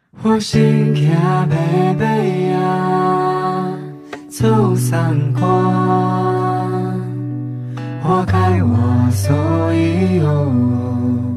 我心骑白马呀，走三关，花开我所以有。